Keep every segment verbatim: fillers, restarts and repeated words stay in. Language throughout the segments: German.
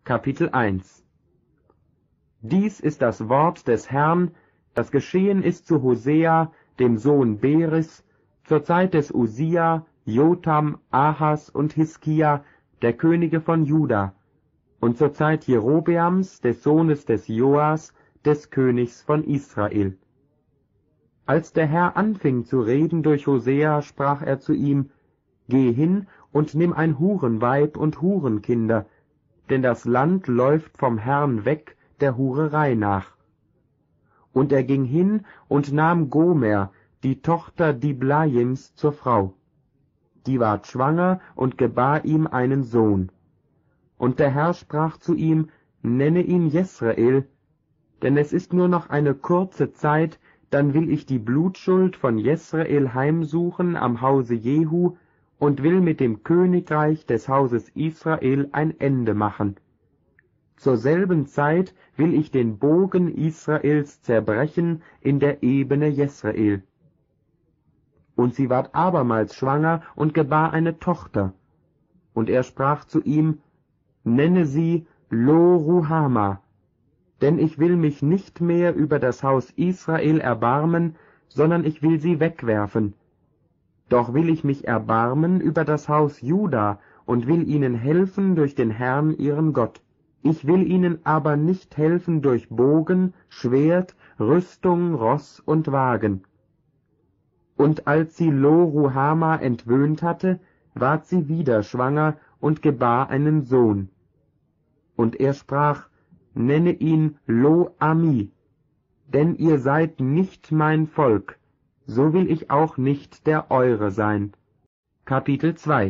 Kapitel eins. Dies ist das Wort des Herrn, das geschehen ist zu Hosea, dem Sohn Beris, zur Zeit des Usia, Jotam, Ahas und Hiskia, der Könige von Juda, und zur Zeit Jerobeams, des Sohnes des Joas, des Königs von Israel. Als der Herr anfing zu reden durch Hosea, sprach er zu ihm: Geh hin und nimm ein Hurenweib und Hurenkinder, denn das Land läuft vom Herrn weg der Hurerei nach. Und er ging hin und nahm Gomer, die Tochter Diblaims, zur Frau. Die ward schwanger und gebar ihm einen Sohn. Und der Herr sprach zu ihm: Nenne ihn Jesrael, denn es ist nur noch eine kurze Zeit, dann will ich die Blutschuld von Jesrael heimsuchen am Hause Jehu und will mit dem Königreich des Hauses Israel ein Ende machen. Zur selben Zeit will ich den Bogen Israels zerbrechen in der Ebene Jesrael. Und sie ward abermals schwanger und gebar eine Tochter. Und er sprach zu ihm: Nenne sie Lo-Ruhama, denn ich will mich nicht mehr über das Haus Israel erbarmen, sondern ich will sie wegwerfen. Doch will ich mich erbarmen über das Haus Juda und will ihnen helfen durch den Herrn ihren Gott. Ich will ihnen aber nicht helfen durch Bogen, Schwert, Rüstung, Ross und Wagen. Und als sie Lo-Ruhama entwöhnt hatte, ward sie wieder schwanger und gebar einen Sohn. Und er sprach: Nenne ihn Lo-Ami, denn ihr seid nicht mein Volk, so will ich auch nicht der eure sein. Kapitel zwei.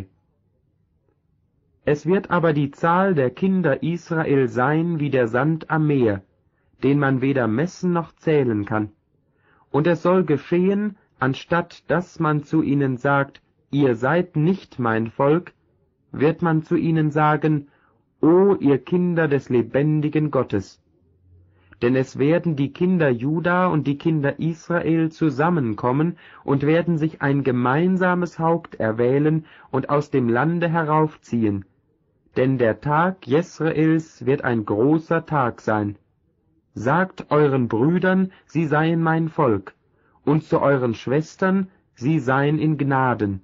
Es wird aber die Zahl der Kinder Israel sein wie der Sand am Meer, den man weder messen noch zählen kann. Und es soll geschehen, anstatt dass man zu ihnen sagt, ihr seid nicht mein Volk, wird man zu ihnen sagen, O ihr Kinder des lebendigen Gottes. Denn es werden die Kinder Juda und die Kinder Israel zusammenkommen und werden sich ein gemeinsames Haupt erwählen und aus dem Lande heraufziehen. Denn der Tag Jesraels wird ein großer Tag sein. Sagt euren Brüdern, sie seien mein Volk, und zu euren Schwestern, sie seien in Gnaden.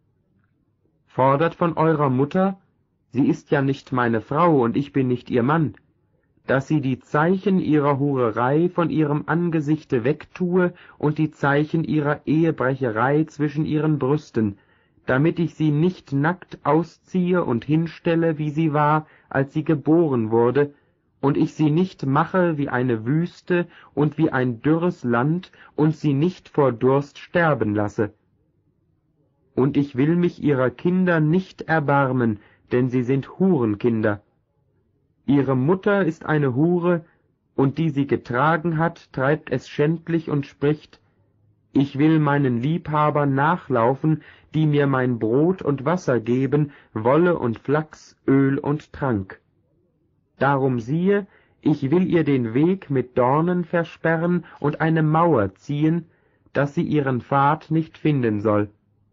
Fordert von eurer Mutter, sie ist ja nicht meine Frau und ich bin nicht ihr Mann, dass sie die Zeichen ihrer Hurerei von ihrem Angesichte wegtue und die Zeichen ihrer Ehebrecherei zwischen ihren Brüsten, damit ich sie nicht nackt ausziehe und hinstelle, wie sie war, als sie geboren wurde, und ich sie nicht mache wie eine Wüste und wie ein dürres Land und sie nicht vor Durst sterben lasse. Und ich will mich ihrer Kinder nicht erbarmen, denn sie sind Hurenkinder. Ihre Mutter ist eine Hure, und die sie getragen hat, treibt es schändlich und spricht: Ich will meinen Liebhabern nachlaufen, die mir mein Brot und Wasser geben, Wolle und Flachs, Öl und Trank. Darum siehe, ich will ihr den Weg mit Dornen versperren und eine Mauer ziehen, dass sie ihren Pfad nicht finden soll.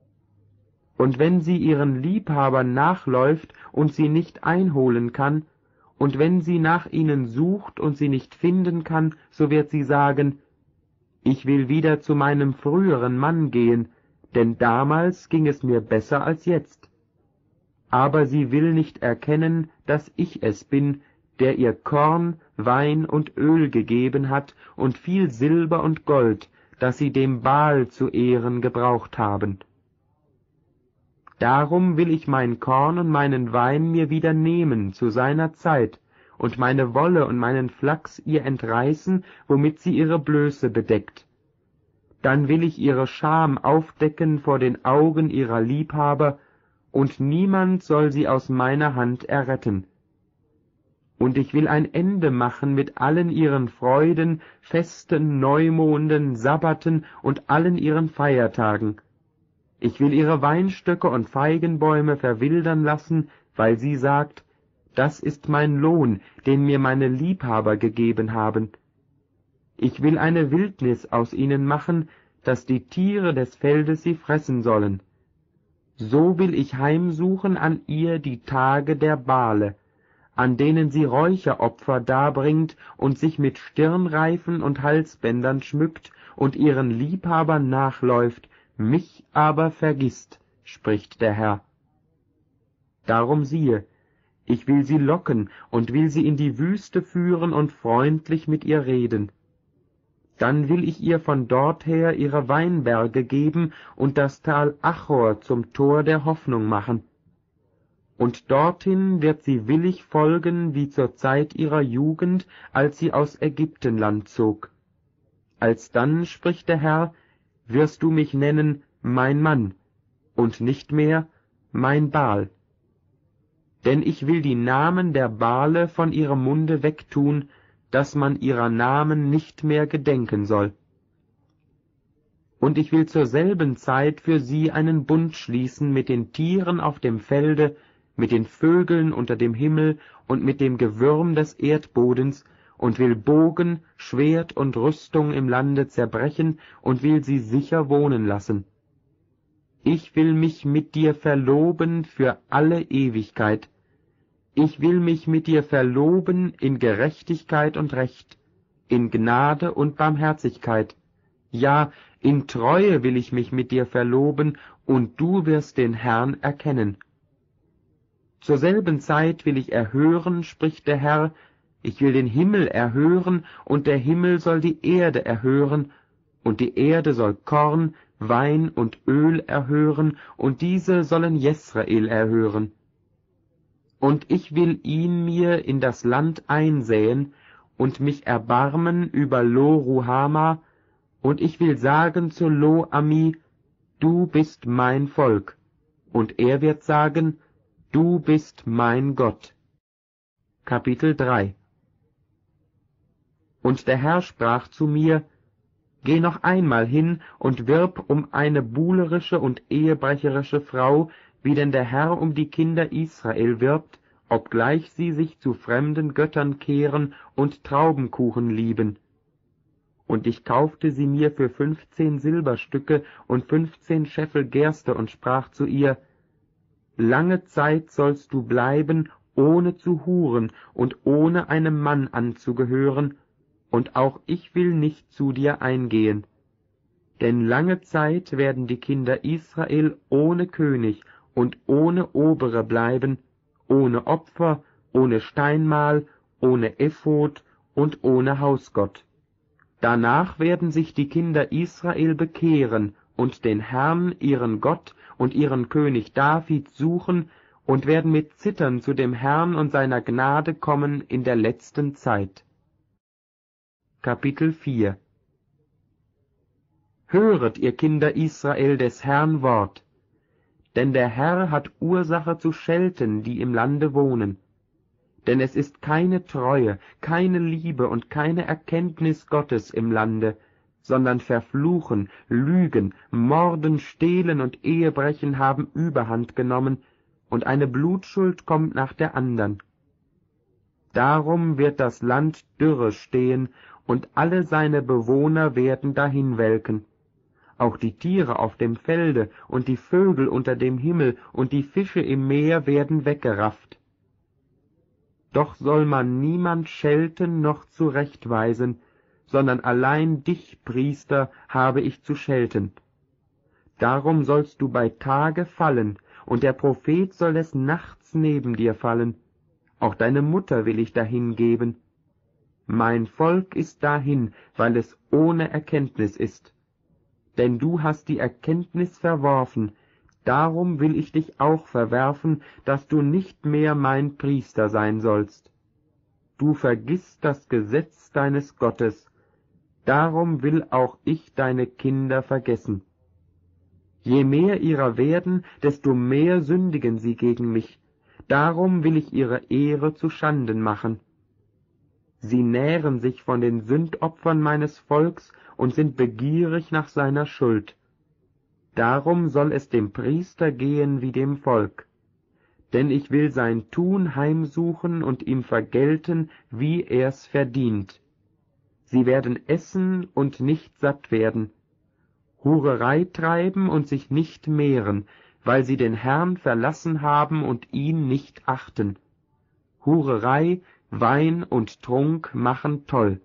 Und wenn sie ihren Liebhabern nachläuft und sie nicht einholen kann, und wenn sie nach ihnen sucht und sie nicht finden kann, so wird sie sagen: Ich will wieder zu meinem früheren Mann gehen, denn damals ging es mir besser als jetzt. Aber sie will nicht erkennen, dass ich es bin, der ihr Korn, Wein und Öl gegeben hat und viel Silber und Gold, das sie dem Baal zu Ehren gebraucht haben. Darum will ich mein Korn und meinen Wein mir wieder nehmen zu seiner Zeit und meine Wolle und meinen Flachs ihr entreißen, womit sie ihre Blöße bedeckt. Dann will ich ihre Scham aufdecken vor den Augen ihrer Liebhaber, und niemand soll sie aus meiner Hand erretten. Und ich will ein Ende machen mit allen ihren Freuden, Festen, Neumonden, Sabbaten und allen ihren Feiertagen. Ich will ihre Weinstöcke und Feigenbäume verwildern lassen, weil sie sagt, das ist mein Lohn, den mir meine Liebhaber gegeben haben. Ich will eine Wildnis aus ihnen machen, dass die Tiere des Feldes sie fressen sollen. So will ich heimsuchen an ihr die Tage der Bale, an denen sie Räucheropfer darbringt und sich mit Stirnreifen und Halsbändern schmückt und ihren Liebhabern nachläuft, mich aber vergisst, spricht der Herr. Darum siehe, ich will sie locken und will sie in die Wüste führen und freundlich mit ihr reden. Dann will ich ihr von dorther ihre Weinberge geben und das Tal Achor zum Tor der Hoffnung machen. Und dorthin wird sie willig folgen wie zur Zeit ihrer Jugend, als sie aus Ägyptenland zog. Alsdann, spricht der Herr, wirst du mich nennen mein Mann und nicht mehr mein Baal. Denn ich will die Namen der Baale von ihrem Munde wegtun, dass man ihrer Namen nicht mehr gedenken soll. Und ich will zur selben Zeit für sie einen Bund schließen mit den Tieren auf dem Felde, mit den Vögeln unter dem Himmel und mit dem Gewürm des Erdbodens, und will Bogen, Schwert und Rüstung im Lande zerbrechen und will sie sicher wohnen lassen. Ich will mich mit dir verloben für alle Ewigkeit. Ich will mich mit dir verloben in Gerechtigkeit und Recht, in Gnade und Barmherzigkeit. Ja, in Treue will ich mich mit dir verloben, und du wirst den Herrn erkennen. Zur selben Zeit will ich erhören, spricht der Herr, ich will den Himmel erhören, und der Himmel soll die Erde erhören, und die Erde soll Korn, Wein und Öl erhören, und diese sollen Jesrael erhören. Und ich will ihn mir in das Land einsäen und mich erbarmen über Lo-Ruhama, und ich will sagen zu Lo-Ami, du bist mein Volk, und er wird sagen, du bist mein Gott. Kapitel drei. Und der Herr sprach zu mir, Geh noch einmal hin und wirb um eine buhlerische und ehebrecherische Frau, wie denn der Herr um die Kinder Israel wirbt, obgleich sie sich zu fremden Göttern kehren und Traubenkuchen lieben. Und ich kaufte sie mir für fünfzehn Silberstücke und fünfzehn Scheffel Gerste und sprach zu ihr, Lange Zeit sollst du bleiben, ohne zu huren und ohne einem Mann anzugehören, und auch ich will nicht zu dir eingehen. Denn lange Zeit werden die Kinder Israel ohne König und ohne Obere bleiben, ohne Opfer, ohne Steinmal, ohne Ephod und ohne Hausgott. Danach werden sich die Kinder Israel bekehren und den Herrn, ihren Gott und ihren König David suchen und werden mit Zittern zu dem Herrn und seiner Gnade kommen in der letzten Zeit. Kapitel vier. Höret, ihr Kinder Israel, des Herrn Wort, denn der Herr hat Ursache zu schelten, die im Lande wohnen. Denn es ist keine Treue, keine Liebe und keine Erkenntnis Gottes im Lande, sondern Verfluchen, Lügen, Morden, Stehlen und Ehebrechen haben Überhand genommen, und eine Blutschuld kommt nach der andern. Darum wird das Land Dürre stehen, und alle seine Bewohner werden dahinwelken. Auch die Tiere auf dem Felde und die Vögel unter dem Himmel und die Fische im Meer werden weggerafft. Doch soll man niemand schelten noch zurechtweisen, sondern allein dich, Priester, habe ich zu schelten. Darum sollst du bei Tage fallen, und der Prophet soll des Nachts neben dir fallen. Auch deine Mutter will ich dahingeben. Mein Volk ist dahin, weil es ohne Erkenntnis ist. Denn du hast die Erkenntnis verworfen, darum will ich dich auch verwerfen, dass du nicht mehr mein Priester sein sollst. Du vergisst das Gesetz deines Gottes, darum will auch ich deine Kinder vergessen. Je mehr ihrer werden, desto mehr sündigen sie gegen mich, darum will ich ihre Ehre zu Schanden machen. Sie nähren sich von den Sündopfern meines Volks und sind begierig nach seiner Schuld. Darum soll es dem Priester gehen wie dem Volk. Denn ich will sein Tun heimsuchen und ihm vergelten, wie er's verdient. Sie werden essen und nicht satt werden, Hurerei treiben und sich nicht mehren, weil sie den Herrn verlassen haben und ihn nicht achten. Hurerei, Wein und Trunk machen toll.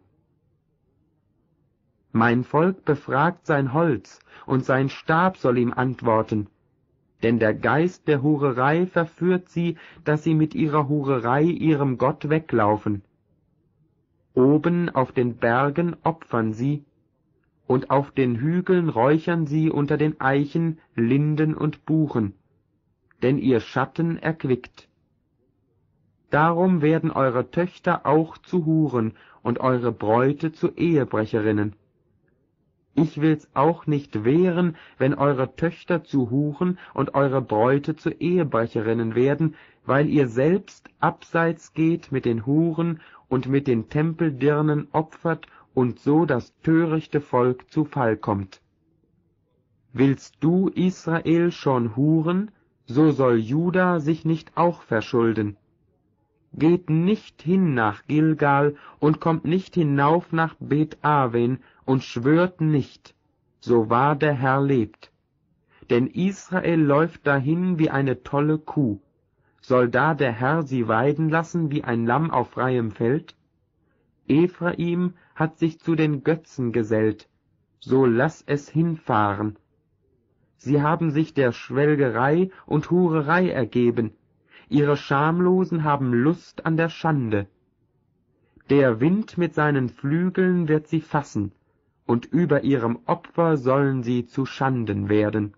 Mein Volk befragt sein Holz, und sein Stab soll ihm antworten. Denn der Geist der Hurerei verführt sie, dass sie mit ihrer Hurerei ihrem Gott weglaufen. Oben auf den Bergen opfern sie, und auf den Hügeln räuchern sie unter den Eichen, Linden und Buchen, denn ihr Schatten erquickt. Darum werden eure Töchter auch zu Huren und eure Bräute zu Ehebrecherinnen. Ich will's auch nicht wehren, wenn eure Töchter zu Huren und eure Bräute zu Ehebrecherinnen werden, weil ihr selbst abseits geht mit den Huren und mit den Tempeldirnen opfert und so das törichte Volk zu Fall kommt. Willst du, Israel, schon huren, so soll Juda sich nicht auch verschulden. Geht nicht hin nach Gilgal und kommt nicht hinauf nach Bet-Aven und schwört nicht, so wahr der Herr lebt. Denn Israel läuft dahin wie eine tolle Kuh. Soll da der Herr sie weiden lassen wie ein Lamm auf freiem Feld? Ephraim hat sich zu den Götzen gesellt, so lass es hinfahren. Sie haben sich der Schwelgerei und Hurerei ergeben, ihre Schamlosen haben Lust an der Schande. Der Wind mit seinen Flügeln wird sie fassen, und über ihrem Opfer sollen sie zu Schanden werden.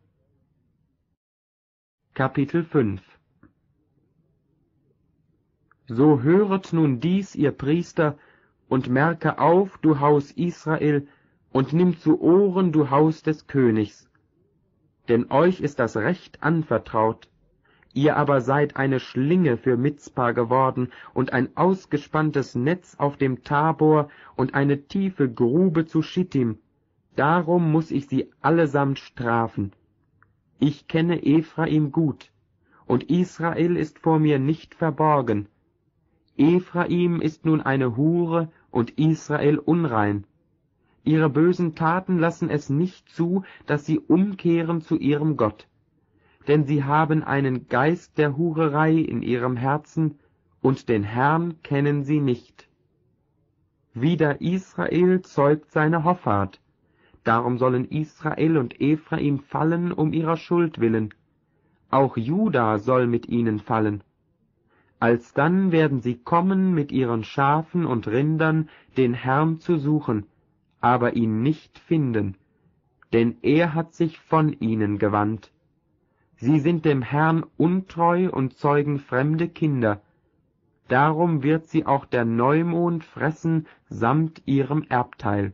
Kapitel fünf. So höret nun dies, ihr Priester, und merke auf, du Haus Israel, und nimm zu Ohren, du Haus des Königs. Denn euch ist das Recht anvertraut, ihr aber seid eine Schlinge für Mizpa geworden und ein ausgespanntes Netz auf dem Tabor und eine tiefe Grube zu Schittim. Darum muß ich sie allesamt strafen. Ich kenne Ephraim gut, und Israel ist vor mir nicht verborgen. Ephraim ist nun eine Hure und Israel unrein. Ihre bösen Taten lassen es nicht zu, dass sie umkehren zu ihrem Gott. Denn sie haben einen Geist der Hurerei in ihrem Herzen, und den Herrn kennen sie nicht. Wider Israel zeugt seine Hoffart, darum sollen Israel und Ephraim fallen um ihrer Schuld willen. Auch Juda soll mit ihnen fallen. Alsdann werden sie kommen mit ihren Schafen und Rindern, den Herrn zu suchen, aber ihn nicht finden, denn er hat sich von ihnen gewandt. Sie sind dem Herrn untreu und zeugen fremde Kinder. Darum wird sie auch der Neumond fressen samt ihrem Erbteil.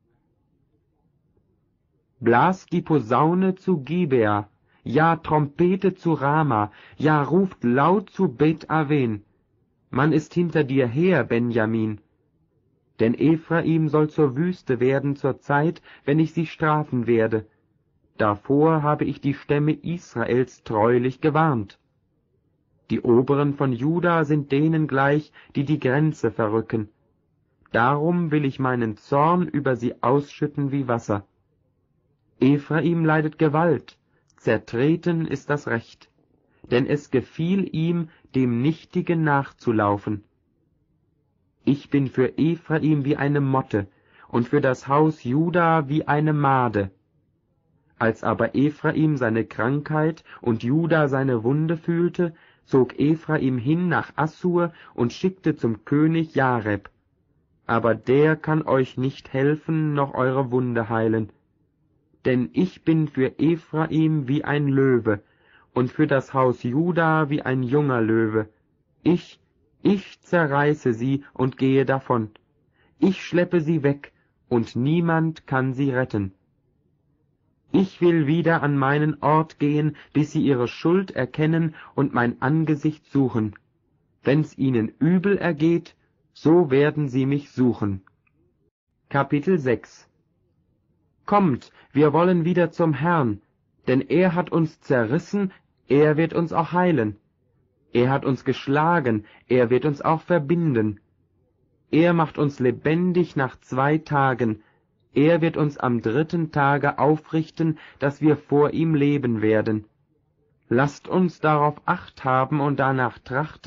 Blas die Posaune zu Gibea, ja Trompete zu Rama, ja ruft laut zu Bet-Aven. Man ist hinter dir her, Benjamin. Denn Ephraim soll zur Wüste werden zur Zeit, wenn ich sie strafen werde. Davor habe ich die Stämme Israels treulich gewarnt. Die Oberen von Juda sind denen gleich, die die Grenze verrücken. Darum will ich meinen Zorn über sie ausschütten wie Wasser. Ephraim leidet Gewalt, zertreten ist das Recht, denn es gefiel ihm, dem Nichtigen nachzulaufen. Ich bin für Ephraim wie eine Motte und für das Haus Juda wie eine Made. Als aber Ephraim seine Krankheit und Juda seine Wunde fühlte, zog Ephraim hin nach Assur und schickte zum König Jareb. Aber der kann euch nicht helfen, noch eure Wunde heilen. Denn ich bin für Ephraim wie ein Löwe und für das Haus Juda wie ein junger Löwe. Ich, ich zerreiße sie und gehe davon. Ich schleppe sie weg, und niemand kann sie retten. Ich will wieder an meinen Ort gehen, bis sie ihre Schuld erkennen und mein Angesicht suchen. Wenn's ihnen übel ergeht, so werden sie mich suchen. Kapitel sechs. Kommt, wir wollen wieder zum Herrn, denn er hat uns zerrissen, er wird uns auch heilen. Er hat uns geschlagen, er wird uns auch verbinden. Er macht uns lebendig nach zwei Tagen, er wird uns am dritten Tage aufrichten, dass wir vor ihm leben werden. Lasst uns darauf Acht haben und danach trachten,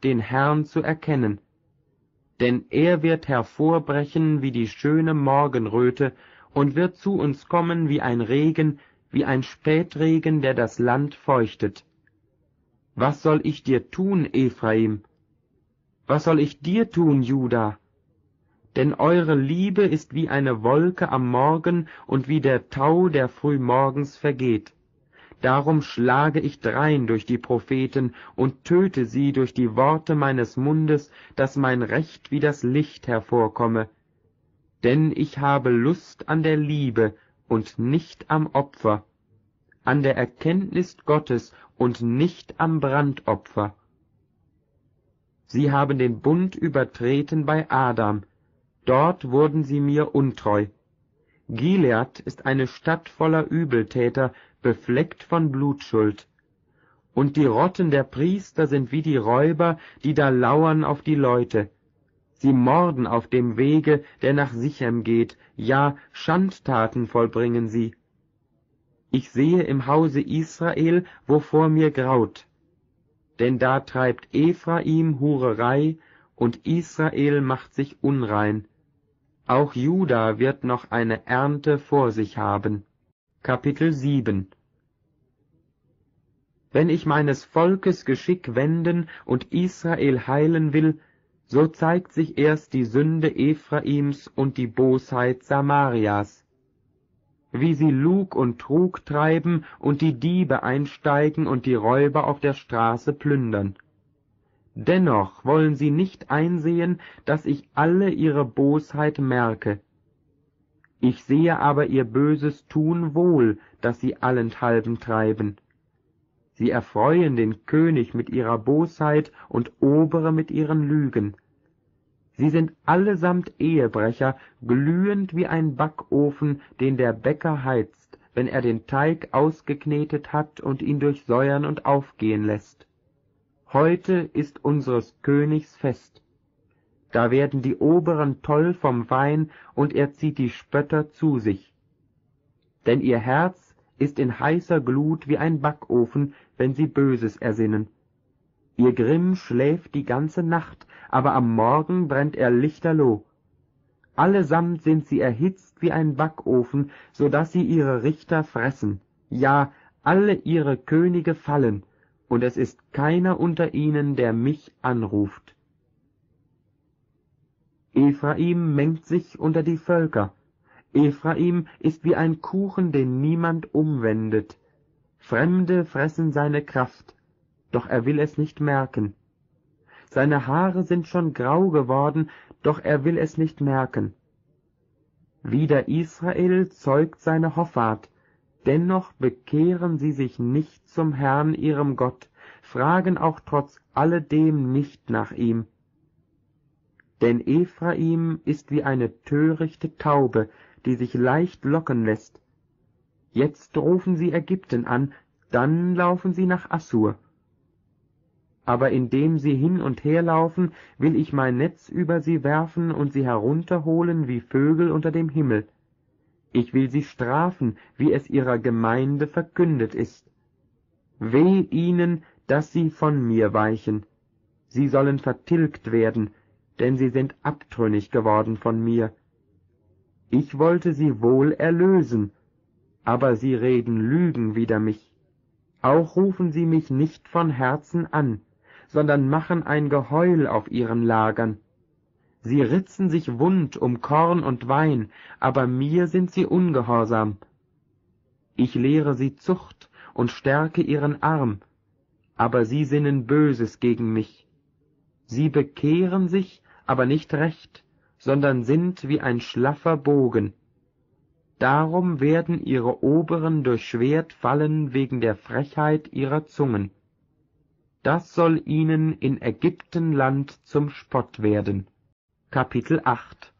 den Herrn zu erkennen. Denn er wird hervorbrechen wie die schöne Morgenröte und wird zu uns kommen wie ein Regen, wie ein Spätregen, der das Land feuchtet. Was soll ich dir tun, Ephraim? Was soll ich dir tun, Juda? Denn eure Liebe ist wie eine Wolke am Morgen und wie der Tau, der frühmorgens vergeht. Darum schlage ich drein durch die Propheten und töte sie durch die Worte meines Mundes, dass mein Recht wie das Licht hervorkomme. Denn ich habe Lust an der Liebe und nicht am Opfer, an der Erkenntnis Gottes und nicht am Brandopfer. Sie haben den Bund übertreten bei Adam, dort wurden sie mir untreu. Gilead ist eine Stadt voller Übeltäter, befleckt von Blutschuld. Und die Rotten der Priester sind wie die Räuber, die da lauern auf die Leute. Sie morden auf dem Wege, der nach Sichem geht, ja, Schandtaten vollbringen sie. Ich sehe im Hause Israel, wovor mir graut. Denn da treibt Ephraim Hurerei, und Israel macht sich unrein. Auch Juda wird noch eine Ernte vor sich haben. Kapitel sieben. Wenn ich meines Volkes Geschick wenden und Israel heilen will, so zeigt sich erst die Sünde Ephraims und die Bosheit Samarias. Wie sie Lug und Trug treiben und die Diebe einsteigen und die Räuber auf der Straße plündern. Dennoch wollen sie nicht einsehen, dass ich alle ihre Bosheit merke. Ich sehe aber ihr böses Tun wohl, das sie allenthalben treiben. Sie erfreuen den König mit ihrer Bosheit und Obere mit ihren Lügen. Sie sind allesamt Ehebrecher, glühend wie ein Backofen, den der Bäcker heizt, wenn er den Teig ausgeknetet hat und ihn durchsäuern und aufgehen lässt. Heute ist unseres Königs Fest. Da werden die Oberen toll vom Wein, und er zieht die Spötter zu sich. Denn ihr Herz ist in heißer Glut wie ein Backofen, wenn sie Böses ersinnen. Ihr Grimm schläft die ganze Nacht, aber am Morgen brennt er lichterloh. Allesamt sind sie erhitzt wie ein Backofen, so daß sie ihre Richter fressen. Ja, alle ihre Könige fallen, und es ist keiner unter ihnen, der mich anruft. Ephraim mengt sich unter die Völker. Ephraim ist wie ein Kuchen, den niemand umwendet. Fremde fressen seine Kraft, doch er will es nicht merken. Seine Haare sind schon grau geworden, doch er will es nicht merken. Wider Israel zeugt seine Hoffart, dennoch bekehren sie sich nicht zum Herrn ihrem Gott, fragen auch trotz alledem nicht nach ihm. Denn Ephraim ist wie eine törichte Taube, die sich leicht locken lässt. Jetzt rufen sie Ägypten an, dann laufen sie nach Assur. Aber indem sie hin und her laufen, will ich mein Netz über sie werfen und sie herunterholen wie Vögel unter dem Himmel. Ich will sie strafen, wie es ihrer Gemeinde verkündet ist. Weh ihnen, dass sie von mir weichen. Sie sollen vertilgt werden, denn sie sind abtrünnig geworden von mir. Ich wollte sie wohl erlösen, aber sie reden Lügen wider mich. Auch rufen sie mich nicht von Herzen an, sondern machen ein Geheul auf ihren Lagern. Sie ritzen sich wund um Korn und Wein, aber mir sind sie ungehorsam. Ich lehre sie Zucht und stärke ihren Arm, aber sie sinnen Böses gegen mich. Sie bekehren sich, aber nicht recht, sondern sind wie ein schlaffer Bogen. Darum werden ihre Oberen durch Schwert fallen wegen der Frechheit ihrer Zungen. Das soll ihnen in Ägyptenland zum Spott werden. Kapitel acht.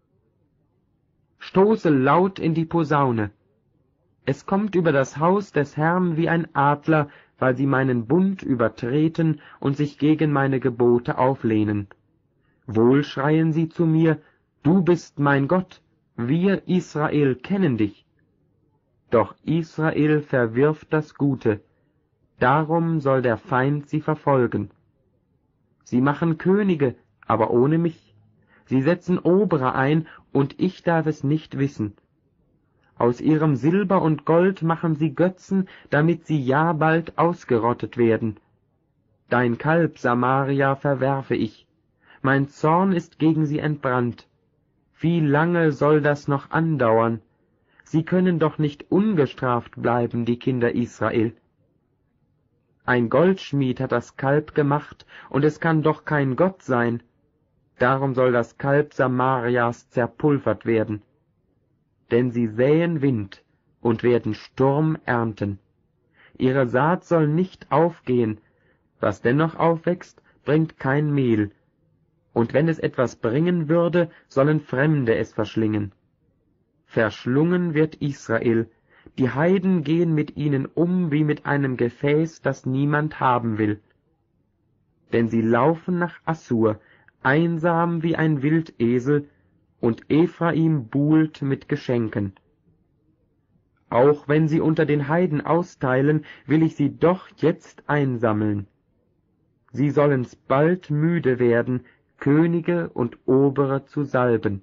Stoße laut in die Posaune. Es kommt über das Haus des Herrn wie ein Adler, weil sie meinen Bund übertreten und sich gegen meine Gebote auflehnen. Wohl schreien sie zu mir, du bist mein Gott, wir Israel kennen dich. Doch Israel verwirft das Gute, darum soll der Feind sie verfolgen. Sie machen Könige, aber ohne mich. Sie setzen Obere ein, und ich darf es nicht wissen. Aus ihrem Silber und Gold machen sie Götzen, damit sie ja bald ausgerottet werden. Dein Kalb, Samaria, verwerfe ich. Mein Zorn ist gegen sie entbrannt. Wie lange soll das noch andauern? Sie können doch nicht ungestraft bleiben, die Kinder Israel. Ein Goldschmied hat das Kalb gemacht, und es kann doch kein Gott sein. Darum soll das Kalb Samarias zerpulvert werden. Denn sie säen Wind und werden Sturm ernten. Ihre Saat soll nicht aufgehen, was dennoch aufwächst, bringt kein Mehl. Und wenn es etwas bringen würde, sollen Fremde es verschlingen. Verschlungen wird Israel, die Heiden gehen mit ihnen um wie mit einem Gefäß, das niemand haben will. Denn sie laufen nach Assur, einsam wie ein Wildesel, und Ephraim buhlt mit Geschenken. Auch wenn sie unter den Heiden austeilen, will ich sie doch jetzt einsammeln. Sie sollen's bald müde werden, Könige und Obere zu salben.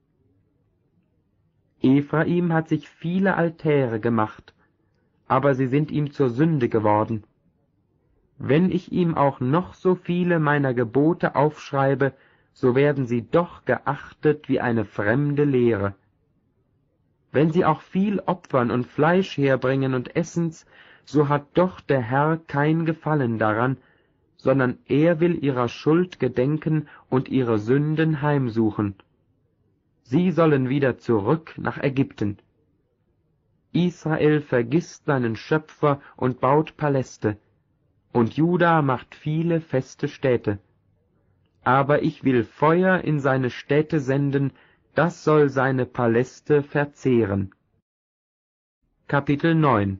Ephraim hat sich viele Altäre gemacht, aber sie sind ihm zur Sünde geworden. Wenn ich ihm auch noch so viele meiner Gebote aufschreibe, so werden sie doch geachtet wie eine fremde Lehre. Wenn sie auch viel opfern und Fleisch herbringen und essen's, so hat doch der Herr kein Gefallen daran, sondern er will ihrer Schuld gedenken und ihre Sünden heimsuchen. Sie sollen wieder zurück nach Ägypten. Israel vergisst seinen Schöpfer und baut Paläste, und Juda macht viele feste Städte. Aber ich will Feuer in seine Städte senden, das soll seine Paläste verzehren. Kapitel neun.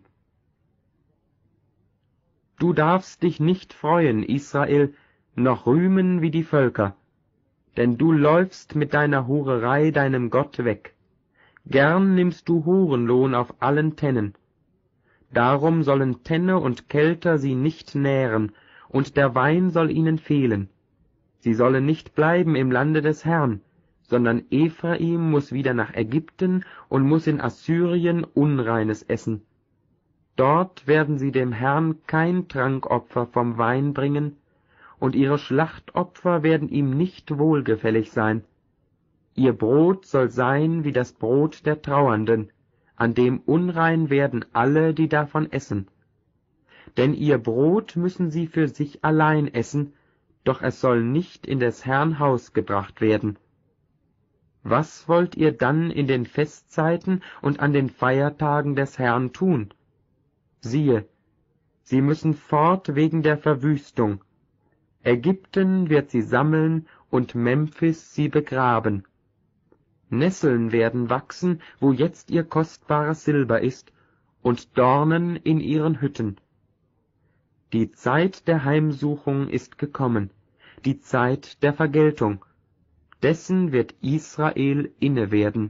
Du darfst dich nicht freuen, Israel, noch rühmen wie die Völker, denn du läufst mit deiner Hurerei deinem Gott weg. Gern nimmst du Hurenlohn auf allen Tennen. Darum sollen Tenne und Kelter sie nicht nähren, und der Wein soll ihnen fehlen. Sie sollen nicht bleiben im Lande des Herrn, sondern Ephraim muß wieder nach Ägypten und muß in Assyrien Unreines essen. Dort werden sie dem Herrn kein Trankopfer vom Wein bringen, und ihre Schlachtopfer werden ihm nicht wohlgefällig sein. Ihr Brot soll sein wie das Brot der Trauernden, an dem unrein werden alle, die davon essen. Denn ihr Brot müssen sie für sich allein essen, doch es soll nicht in des Herrn Haus gebracht werden. Was wollt ihr dann in den Festzeiten und an den Feiertagen des Herrn tun? Siehe, sie müssen fort wegen der Verwüstung. Ägypten wird sie sammeln und Memphis sie begraben. Nesseln werden wachsen, wo jetzt ihr kostbares Silber ist, und Dornen in ihren Hütten. Die Zeit der Heimsuchung ist gekommen, die Zeit der Vergeltung. Dessen wird Israel inne werden.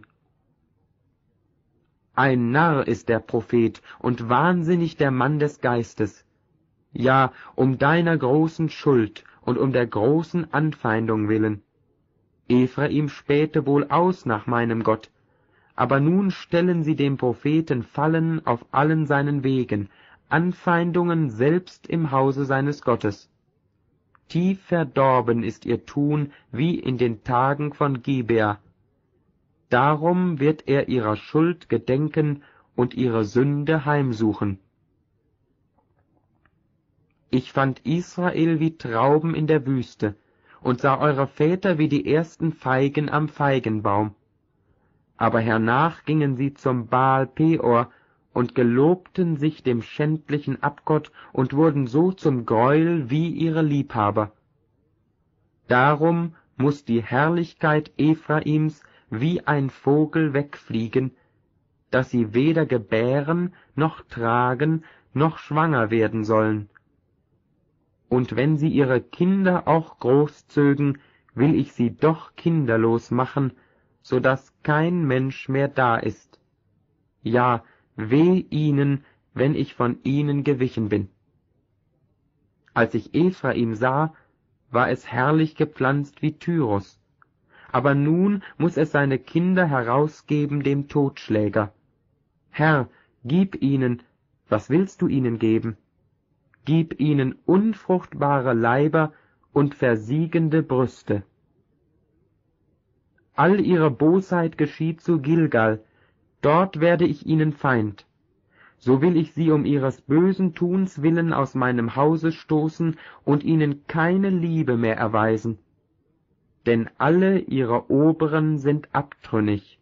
Ein Narr ist der Prophet und wahnsinnig der Mann des Geistes. Ja, um deiner großen Schuld und um der großen Anfeindung willen. Ephraim spähte wohl aus nach meinem Gott, aber nun stellen sie dem Propheten Fallen auf allen seinen Wegen, Anfeindungen selbst im Hause seines Gottes. Tief verdorben ist ihr Tun wie in den Tagen von Gibea. Darum wird er ihrer Schuld gedenken und ihre Sünde heimsuchen. Ich fand Israel wie Trauben in der Wüste und sah eure Väter wie die ersten Feigen am Feigenbaum. Aber hernach gingen sie zum Baal Peor und gelobten sich dem schändlichen Abgott und wurden so zum Greuel wie ihre Liebhaber. Darum muß die Herrlichkeit Ephraims wie ein Vogel wegfliegen, dass sie weder gebären, noch tragen, noch schwanger werden sollen. Und wenn sie ihre Kinder auch großzögen, will ich sie doch kinderlos machen, so daß kein Mensch mehr da ist. Ja, weh ihnen, wenn ich von ihnen gewichen bin. Als ich Ephraim sah, war es herrlich gepflanzt wie Tyrus, aber nun muß es seine Kinder herausgeben dem Totschläger. Herr, gib ihnen, was willst du ihnen geben? Gib ihnen unfruchtbare Leiber und versiegende Brüste. All ihre Bosheit geschieht zu Gilgal, dort werde ich ihnen Feind. So will ich sie um ihres bösen Tuns willen aus meinem Hause stoßen und ihnen keine Liebe mehr erweisen. Denn alle ihre Oberen sind abtrünnig.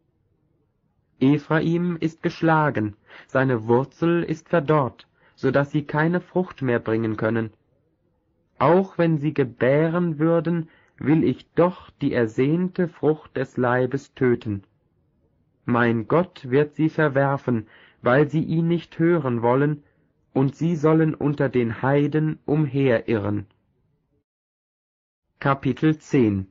Ephraim ist geschlagen, seine Wurzel ist verdorrt, so dass sie keine Frucht mehr bringen können. Auch wenn sie gebären würden, will ich doch die ersehnte Frucht des Leibes töten. Mein Gott wird sie verwerfen, weil sie ihn nicht hören wollen, und sie sollen unter den Heiden umherirren. Kapitel zehn.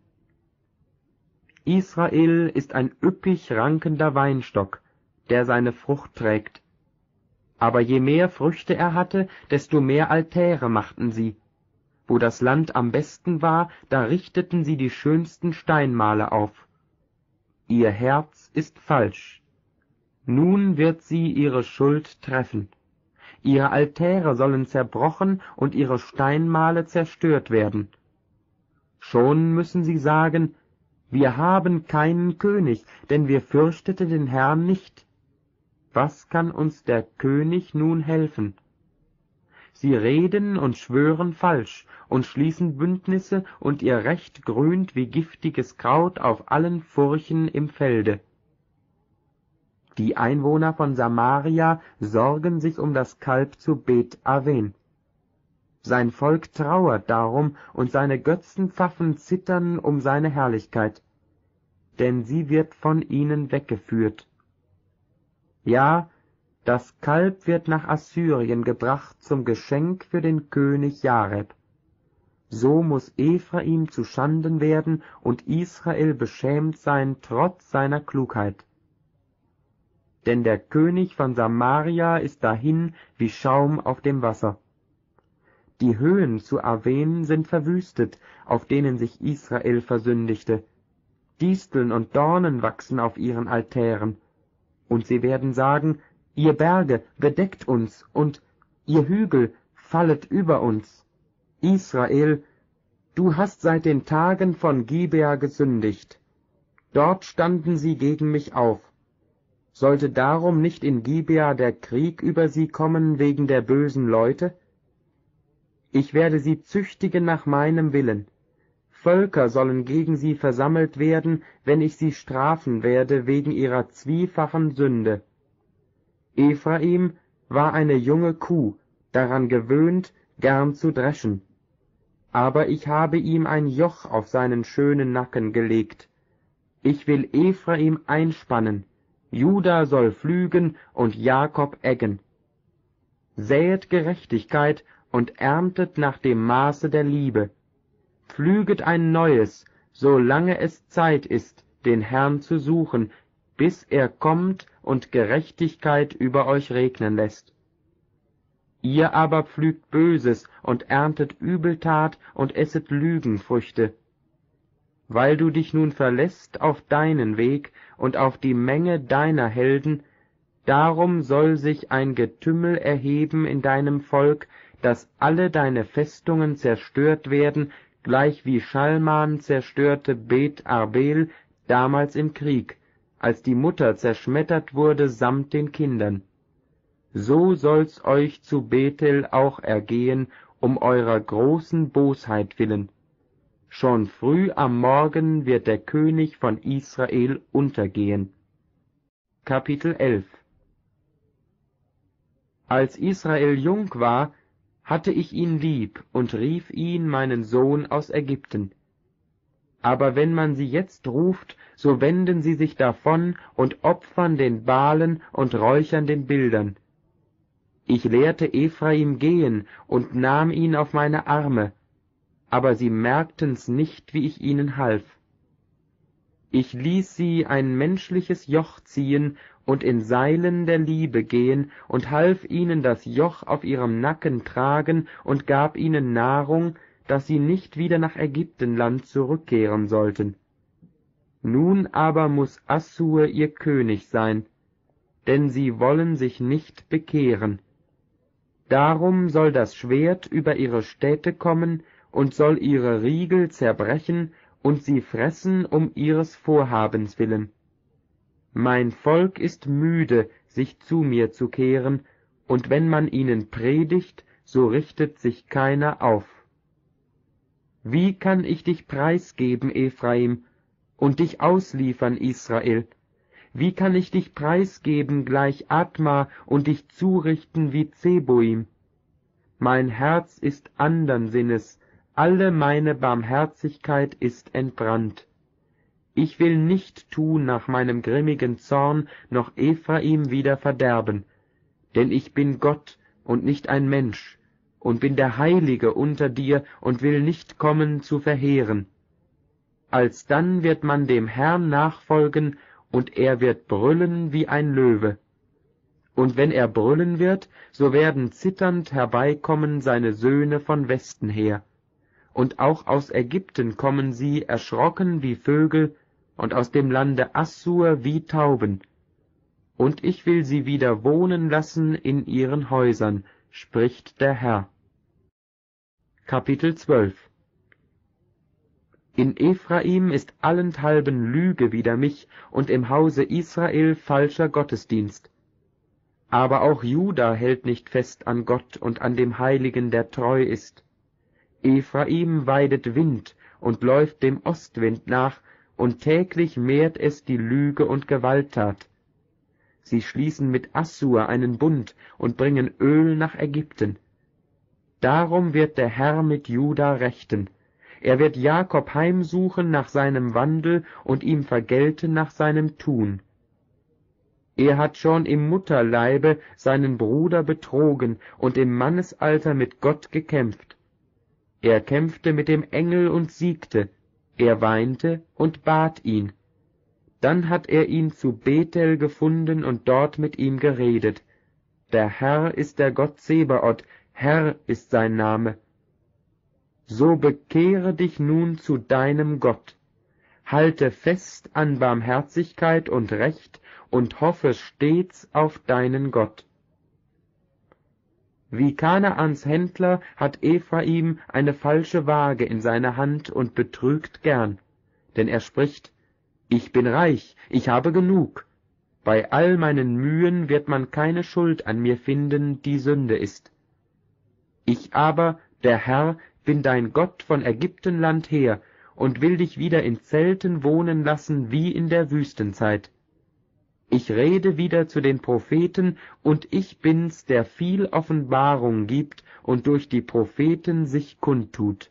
Israel ist ein üppig rankender Weinstock, der seine Frucht trägt. Aber je mehr Früchte er hatte, desto mehr Altäre machten sie. Wo das Land am besten war, da richteten sie die schönsten Steinmale auf. Ihr Herz ist falsch. Nun wird sie ihre Schuld treffen. Ihre Altäre sollen zerbrochen und ihre Steinmale zerstört werden. Schon müssen sie sagen, wir haben keinen König, denn wir fürchteten den Herrn nicht. Was kann uns der König nun helfen? Sie reden und schwören falsch und schließen Bündnisse, und ihr Recht grünt wie giftiges Kraut auf allen Furchen im Felde. Die Einwohner von Samaria sorgen sich um das Kalb zu Bet Aven. Sein Volk trauert darum, und seine Götzenpfaffen zittern um seine Herrlichkeit, denn sie wird von ihnen weggeführt. Ja, das Kalb wird nach Assyrien gebracht zum Geschenk für den König Jareb. So muß Ephraim zu Schanden werden und Israel beschämt sein trotz seiner Klugheit. Denn der König von Samaria ist dahin wie Schaum auf dem Wasser. Die Höhen zu Aven sind verwüstet, auf denen sich Israel versündigte. Disteln und Dornen wachsen auf ihren Altären. Und sie werden sagen, ihr Berge, bedeckt uns, und ihr Hügel, fallet über uns. Israel, du hast seit den Tagen von Gibea gesündigt. Dort standen sie gegen mich auf. Sollte darum nicht in Gibea der Krieg über sie kommen wegen der bösen Leute? Ich werde sie züchtigen nach meinem Willen. Völker sollen gegen sie versammelt werden, wenn ich sie strafen werde wegen ihrer zwiefachen Sünde. Ephraim war eine junge Kuh, daran gewöhnt, gern zu dreschen. Aber ich habe ihm ein Joch auf seinen schönen Nacken gelegt. Ich will Ephraim einspannen, Juda soll pflügen und Jakob eggen. Säet Gerechtigkeit und erntet nach dem Maße der Liebe. Pflüget ein neues, solange es Zeit ist, den Herrn zu suchen, bis er kommt und Gerechtigkeit über euch regnen lässt. Ihr aber pflügt Böses und erntet Übeltat und esset Lügenfrüchte. Weil du dich nun verlässt auf deinen Weg und auf die Menge deiner Helden, darum soll sich ein Getümmel erheben in deinem Volk, dass alle deine Festungen zerstört werden, gleich wie Schalman zerstörte Bet Arbel damals im Krieg, als die Mutter zerschmettert wurde samt den Kindern. So soll's euch zu Bethel auch ergehen, um eurer großen Bosheit willen. Schon früh am Morgen wird der König von Israel untergehen. Kapitel elf. Als Israel jung war, hatte ich ihn lieb und rief ihn meinen Sohn aus Ägypten. Aber wenn man sie jetzt ruft, so wenden sie sich davon und opfern den Baalen und räuchern den Bildern. Ich lehrte Ephraim gehen und nahm ihn auf meine Arme, aber sie merkten's nicht, wie ich ihnen half. Ich ließ sie ein menschliches Joch ziehen und in Seilen der Liebe gehen und half ihnen das Joch auf ihrem Nacken tragen und gab ihnen Nahrung, dass sie nicht wieder nach Ägyptenland zurückkehren sollten. Nun aber muß Assur ihr König sein, denn sie wollen sich nicht bekehren. Darum soll das Schwert über ihre Städte kommen und soll ihre Riegel zerbrechen und sie fressen um ihres Vorhabens willen. Mein Volk ist müde, sich zu mir zu kehren, und wenn man ihnen predigt, so richtet sich keiner auf. Wie kann ich dich preisgeben, Ephraim, und dich ausliefern, Israel? Wie kann ich dich preisgeben gleich Adma und dich zurichten wie Zeboim? Mein Herz ist andern Sinnes, alle meine Barmherzigkeit ist entbrannt. Ich will nicht tun nach meinem grimmigen Zorn, noch Ephraim wieder verderben, denn ich bin Gott und nicht ein Mensch, und bin der Heilige unter dir und will nicht kommen zu verheeren. Alsdann wird man dem Herrn nachfolgen, und er wird brüllen wie ein Löwe. Und wenn er brüllen wird, so werden zitternd herbeikommen seine Söhne von Westen her. Und auch aus Ägypten kommen sie erschrocken wie Vögel, und aus dem Lande Assur wie Tauben. Und ich will sie wieder wohnen lassen in ihren Häusern, spricht der Herr. Kapitel zwölf. In Ephraim ist allenthalben Lüge wider mich, und im Hause Israel falscher Gottesdienst. Aber auch Juda hält nicht fest an Gott und an dem Heiligen, der treu ist. Ephraim weidet Wind und läuft dem Ostwind nach, und täglich mehrt es die Lüge und Gewalttat. Sie schließen mit Assur einen Bund und bringen Öl nach Ägypten. Darum wird der Herr mit Juda rechten. Er wird Jakob heimsuchen nach seinem Wandel und ihm vergelten nach seinem Tun. Er hat schon im Mutterleibe seinen Bruder betrogen und im Mannesalter mit Gott gekämpft. Er kämpfte mit dem Engel und siegte, er weinte und bat ihn. Dann hat er ihn zu Bethel gefunden und dort mit ihm geredet. Der Herr ist der Gott Zebaoth, Herr ist sein Name. So bekehre dich nun zu deinem Gott, halte fest an Barmherzigkeit und Recht und hoffe stets auf deinen Gott. Wie Kanaans Händler hat Ephraim eine falsche Waage in seiner Hand und betrügt gern, denn er spricht, ich bin reich, ich habe genug. Bei all meinen Mühen wird man keine Schuld an mir finden, die Sünde ist. Ich aber, der Herr, bin dein Gott von Ägyptenland her und will dich wieder in Zelten wohnen lassen wie in der Wüstenzeit. Ich rede wieder zu den Propheten, und ich bin's, der viel Offenbarung gibt und durch die Propheten sich kundtut.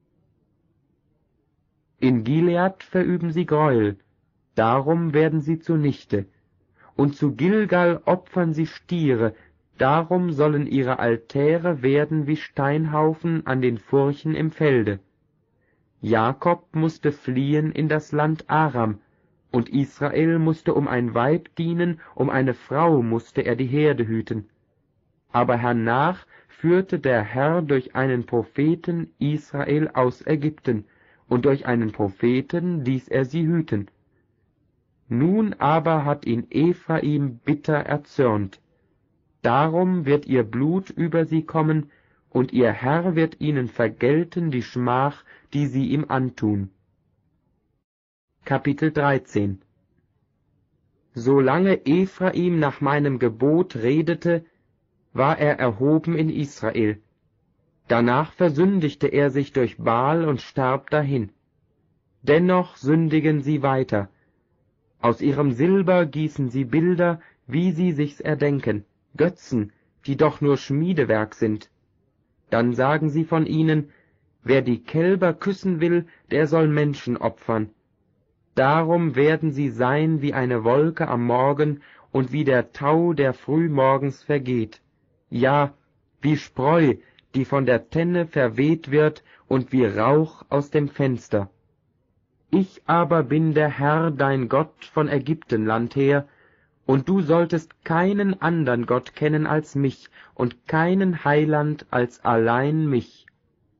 In Gilead verüben sie Gräuel, darum werden sie zunichte, und zu Gilgal opfern sie Stiere, darum sollen ihre Altäre werden wie Steinhaufen an den Furchen im Felde. Jakob mußte fliehen in das Land Aram, und Israel mußte um ein Weib dienen, um eine Frau mußte er die Herde hüten. Aber hernach führte der Herr durch einen Propheten Israel aus Ägypten, und durch einen Propheten ließ er sie hüten. Nun aber hat ihn Ephraim bitter erzürnt. Darum wird ihr Blut über sie kommen, und ihr Herr wird ihnen vergelten die Schmach, die sie ihm antun. Kapitel dreizehn. Solange Ephraim nach meinem Gebot redete, war er erhoben in Israel. Danach versündigte er sich durch Baal und starb dahin. Dennoch sündigen sie weiter. Aus ihrem Silber gießen sie Bilder, wie sie sich's erdenken, Götzen, die doch nur Schmiedewerk sind. Dann sagen sie von ihnen, wer die Kälber küssen will, der soll Menschen opfern. Darum werden sie sein wie eine Wolke am Morgen und wie der Tau, der frühmorgens vergeht, ja, wie Spreu, die von der Tenne verweht wird, und wie Rauch aus dem Fenster. Ich aber bin der Herr, dein Gott von Ägyptenland her, und du solltest keinen andern Gott kennen als mich, und keinen Heiland als allein mich.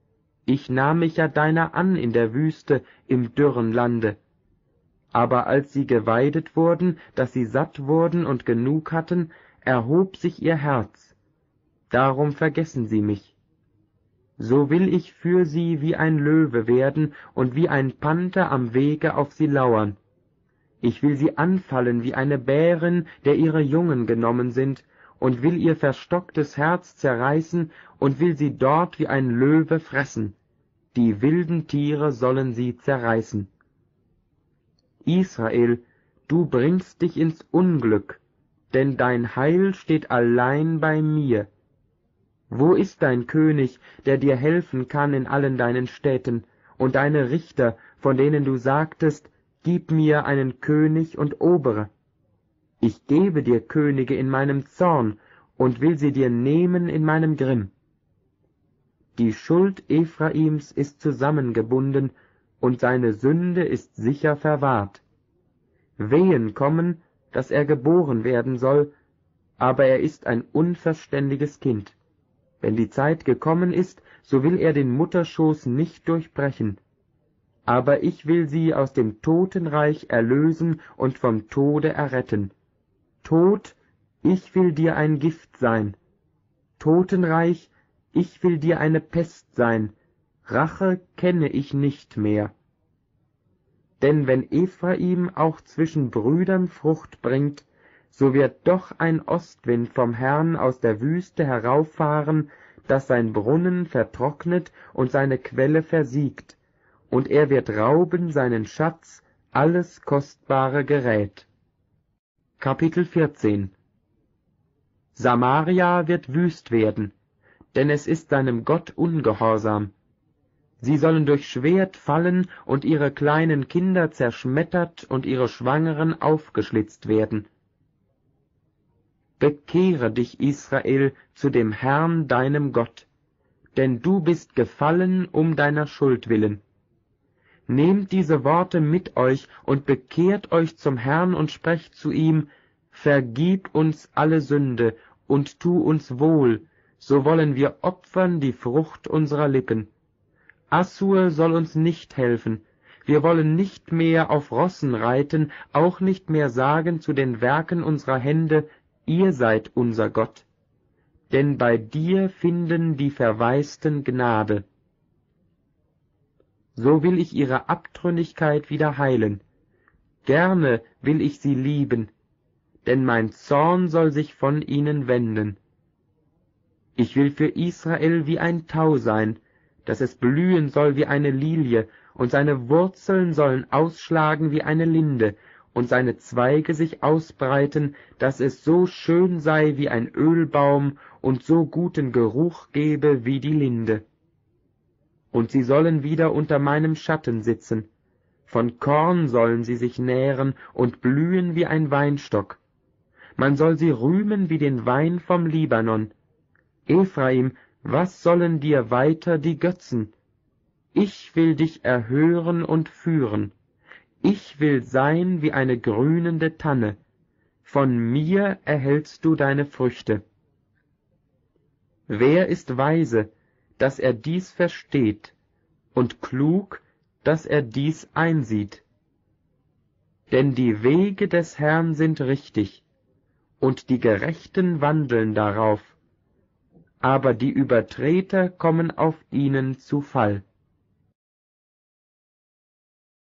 Ich nahm mich ja deiner an in der Wüste, im dürren Lande. Aber als sie geweidet wurden, dass sie satt wurden und genug hatten, erhob sich ihr Herz. Darum vergessen sie mich. So will ich für sie wie ein Löwe werden und wie ein Panther am Wege auf sie lauern. Ich will sie anfallen wie eine Bärin, der ihre Jungen genommen sind, und will ihr verstocktes Herz zerreißen und will sie dort wie ein Löwe fressen. Die wilden Tiere sollen sie zerreißen. Israel, du bringst dich ins Unglück, denn dein Heil steht allein bei mir. Wo ist dein König, der dir helfen kann in allen deinen Städten, und deine Richter, von denen du sagtest, gib mir einen König und Obere? Ich gebe dir Könige in meinem Zorn und will sie dir nehmen in meinem Grimm. Die Schuld Ephraims ist zusammengebunden, und seine Sünde ist sicher verwahrt. Wehen kommen, dass er geboren werden soll, aber er ist ein unverständiges Kind. Wenn die Zeit gekommen ist, so will er den Mutterschoß nicht durchbrechen. Aber ich will sie aus dem Totenreich erlösen und vom Tode erretten. Tod, ich will dir ein Gift sein. Totenreich, ich will dir eine Pest sein. Rache kenne ich nicht mehr. Denn wenn Ephraim auch zwischen Brüdern Frucht bringt, so wird doch ein Ostwind vom Herrn aus der Wüste herauffahren, dass sein Brunnen vertrocknet und seine Quelle versiegt, und er wird rauben seinen Schatz, alles kostbare Gerät. Kapitel vierzehn. Samaria wird wüst werden, denn es ist seinem Gott ungehorsam. Sie sollen durch Schwert fallen und ihre kleinen Kinder zerschmettert und ihre Schwangeren aufgeschlitzt werden. Bekehre dich, Israel, zu dem Herrn deinem Gott, denn du bist gefallen um deiner Schuld willen. Nehmt diese Worte mit euch und bekehrt euch zum Herrn und sprecht zu ihm, vergib uns alle Sünde und tu uns wohl, so wollen wir opfern die Frucht unserer Lippen. Assur soll uns nicht helfen, wir wollen nicht mehr auf Rossen reiten, auch nicht mehr sagen zu den Werken unserer Hände, ihr seid unser Gott. Denn bei dir finden die Verwaisten Gnade. So will ich ihre Abtrünnigkeit wieder heilen. Gerne will ich sie lieben, denn mein Zorn soll sich von ihnen wenden. Ich will für Israel wie ein Tau sein, dass es blühen soll wie eine Lilie, und seine Wurzeln sollen ausschlagen wie eine Linde, und seine Zweige sich ausbreiten, dass es so schön sei wie ein Ölbaum und so guten Geruch gebe wie die Linde. Und sie sollen wieder unter meinem Schatten sitzen, von Korn sollen sie sich nähren und blühen wie ein Weinstock. Man soll sie rühmen wie den Wein vom Libanon. Ephraim, was sollen dir weiter die Götzen? Ich will dich erhören und führen. Ich will sein wie eine grünende Tanne. Von mir erhältst du deine Früchte. Wer ist weise, dass er dies versteht, und klug, dass er dies einsieht? Denn die Wege des Herrn sind richtig, und die Gerechten wandeln darauf, aber die Übertreter kommen auf ihnen zu Fall.